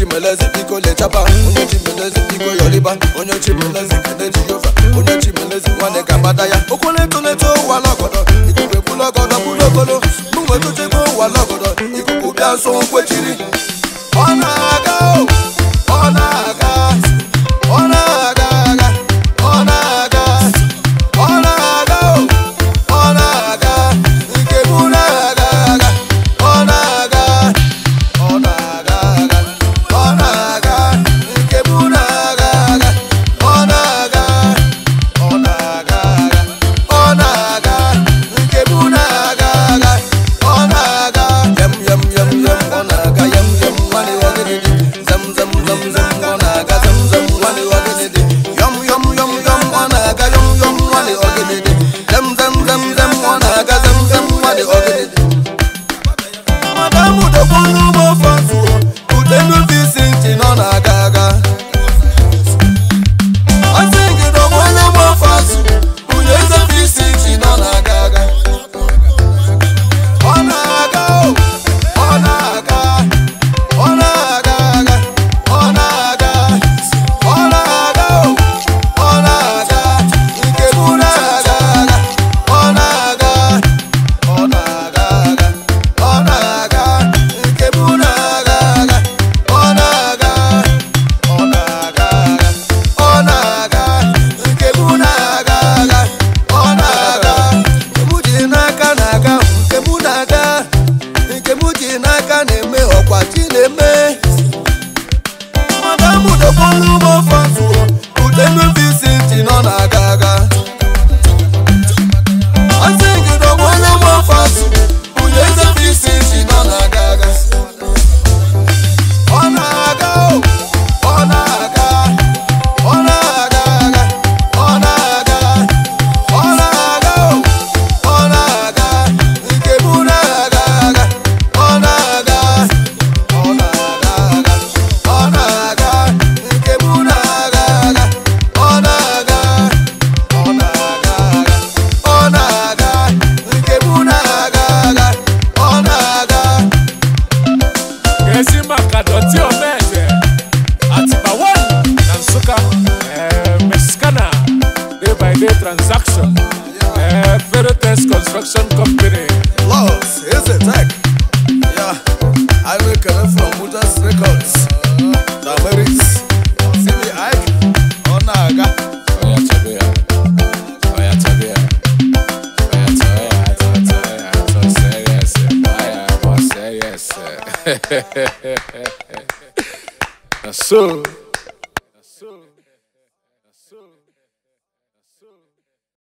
chimeleze biko lechaba onye chimeleze biko yoliba onye chimeleze kede Jehova onye chimeleze nwane gabada ya okole toleto walogodo ikube bulogodo bulogolo mwe tuchego walogodo ikuku bia so kwechiri onaga onaga onaga onaga onaga onaga ikebunaga onaga onaga onaga ikebunaga onaga onaga onaga ikebunaga onaga yam yam yam yam onaga yam yam wani wani zam zam zam zam onaga zam zam wani wani yam yam yam yam onaga yam yam wani wani zam zam zam zam onaga zam zam wani wani madamu do bonu mo fansu utenu visinti nona gaga asingi do bonu mo fansu unyeza visinti nona gaga onaga onaga onaga onaga onaga onaga ikebunaga onaga onaga onaga ikebunaga onaga onaga onaga ikebunaga onaga kemujinaka naga kebunaga kemujinaka neme okwachi neme madamu do bolu mo fansu utenu visinti nona gaga asingi do bolu mo fansu unyeza visinti nona gaga onaga onaga onaga onaga onaga onaga ikebunaga onaga onaga onaga ikebunaga onaga onaga onaga ikebunaga onaga Gesi makadoti omeze Atibawan Nansuka Mexicana Day by day transaction Ferrotex Construction Company Loss is a tech. Yeah, I make it from Mutas Records. The lyrics. See me Ike. Onaga. Oya Tabea Oya Tabea Oya Tabea to say yes Oya boss say yes That's so